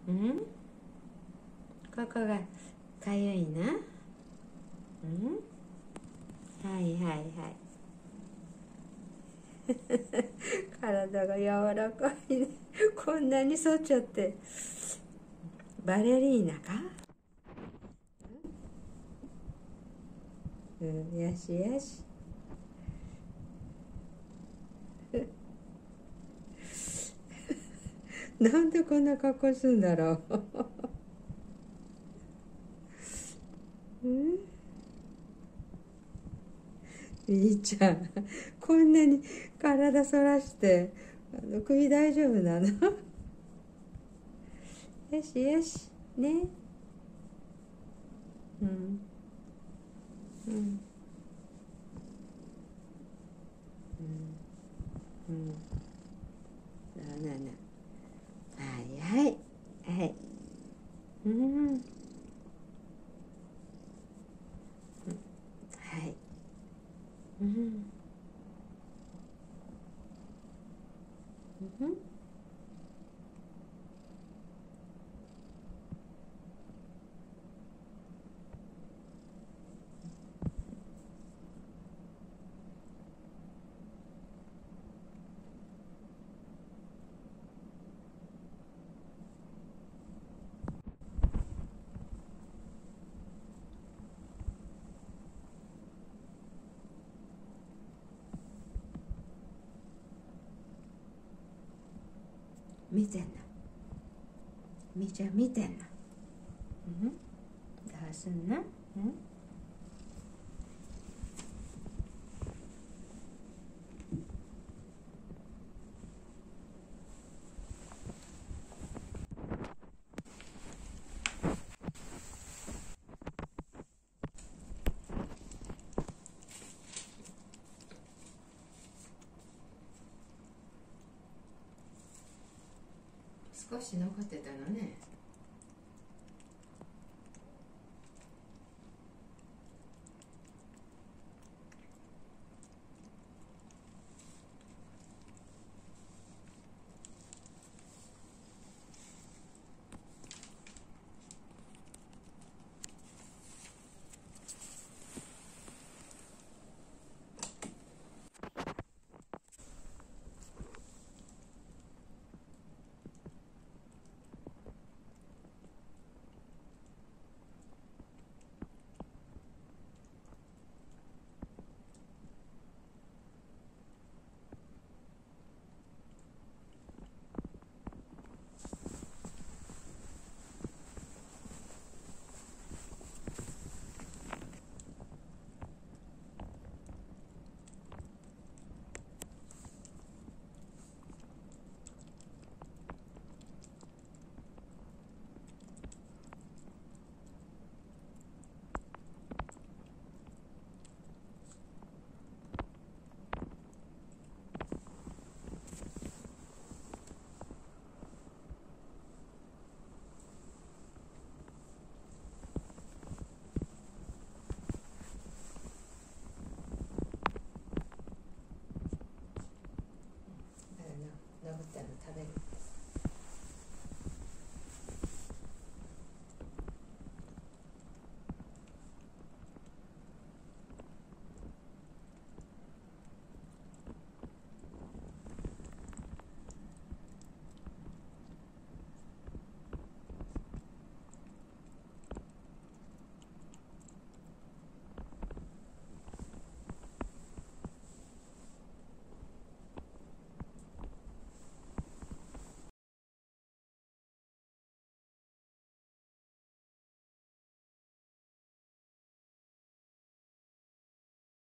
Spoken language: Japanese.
うん、ここがかゆいな。うん、はいはいはい。体が柔らかいね。こんなに反っちゃって。バレリーナか。うん、よしよし。なんでこんな格好するんだろう。うん、みーちゃん、こんなに体反らして首大丈夫なの？よしよしね。うんうんうんうん、そうなの。はいはいはい。うん、はい。うんうん見てんの。みーちゃん見てんの。うん、どうすんの？うん、少し残ってたのね。